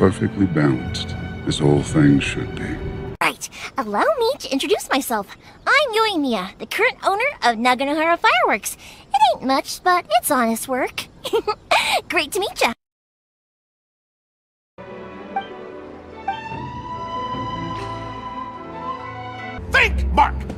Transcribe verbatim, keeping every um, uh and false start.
perfectly balanced, this whole thing should be. Right. Allow me to introduce myself. I'm Yoimiya, the current owner of Naganohara Fireworks. It ain't much, but it's honest work. Great to meet ya. Think, Mark!